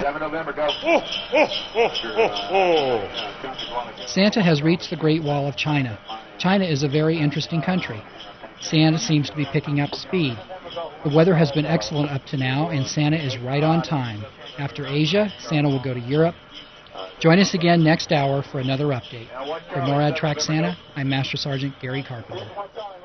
November, go. Santa has reached the Great Wall of China. China is a very interesting country. Santa seems to be picking up speed. The weather has been excellent up to now, and Santa is right on time. After Asia, Santa will go to Europe. Join us again next hour for another update. For Norad Track Santa, I'm Master Sergeant Gary Carpenter.